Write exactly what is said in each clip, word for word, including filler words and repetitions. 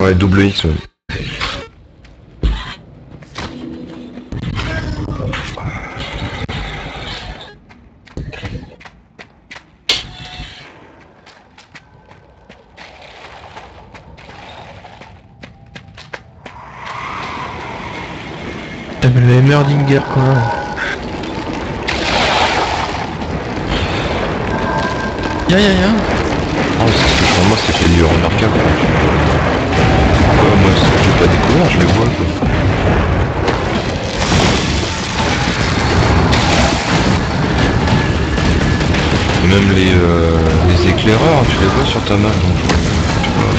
Ouais, double X, ouais. T'avais le Emmerdinger quoi. Ya ya ya. Oh, c'est ce que pour moi c'était du remarquable. Ouais, moi je l'ai pas découvert, je les vois quoi. Même les, euh, les éclaireurs, tu les vois sur ta map donc tu vois.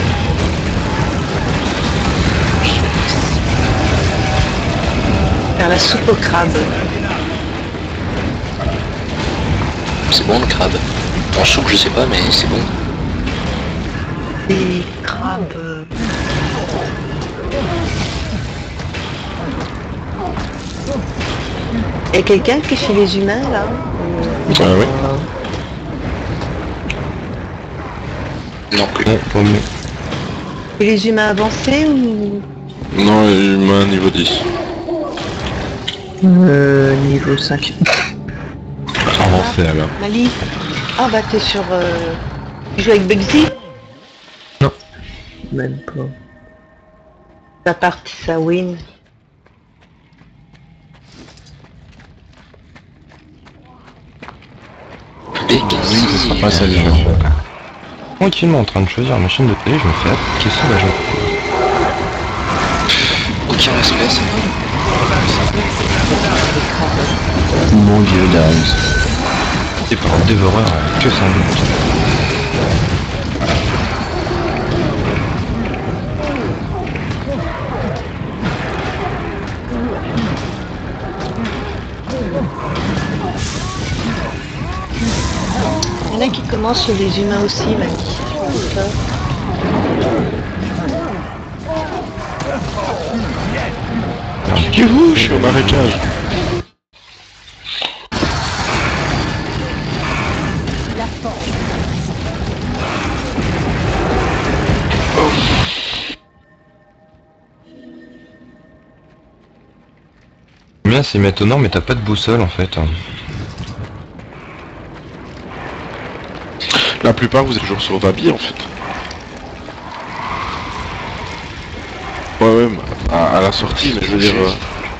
Faire la soupe au crabe. C'est bon le crabe. En soupe je sais pas mais c'est bon. Des crabes. Y'a quelqu'un qui est chez les humains là? Ah oui. Non plus. Non, pas mieux. Et les humains avancés ou? Non, humain niveau dix. Euh, niveau cinq. Avancé alors. Mali? Ah bah t'es sur... Euh... Tu joues avec Bugsy? Non. Même pas. Ta partie ça win. Et Oui, ce sera pas ça les gens. Tranquillement en train de choisir ma chaîne de télé, je me fais qu'est-ce que là je aucun respect ça. Mon dieu d'Aris. Et par dévoreur, que sans doute. Il y en a qui commencent chez les humains aussi, Mali. Youhou, je suis au marécage. Bien, c'est étonnant, mais t'as pas de boussole en fait. La plupart vous êtes toujours sur Vabi en fait. Ouais ouais, à, à la sortie, mais je veux dire... Euh...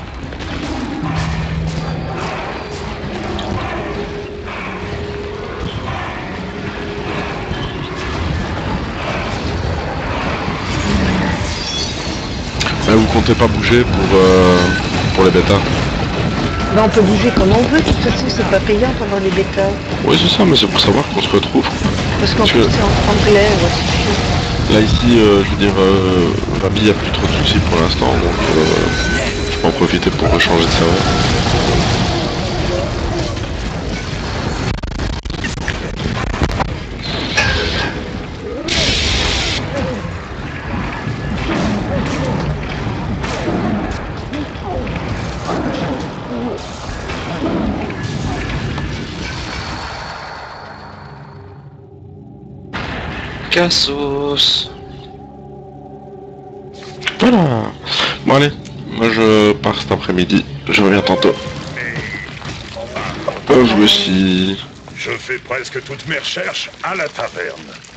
Mais vous comptez pas bouger pour, euh, pour les bêtas? Bah on peut bouger comme on veut, de toute façon c'est pas payant pendant les bêtas. Oui c'est ça, mais c'est pour savoir qu'on se retrouve. Parce qu'en Parce plus que- c'est en anglais, ouais, c'est chiant. Là ici, euh, je veux dire, euh, Vabi, il n'y a plus trop de soucis pour l'instant, donc euh, je peux en profiter pour changer de serveur. Cassos. Voilà. Bon allez, moi je pars cet après-midi, je reviens tantôt. Oh, je me suis... Je fais presque toutes mes recherches à la taverne.